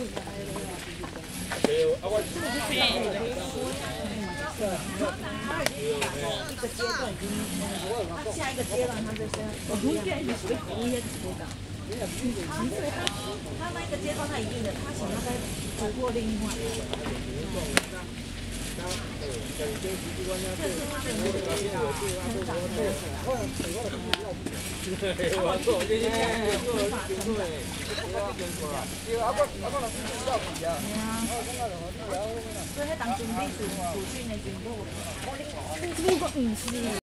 下一个阶段他就是我中间也是会红一些土的。他那个阶段他一定的，他想要再突破另外。这是他的那个成长的。所以迄当军备处训的军部，我不是。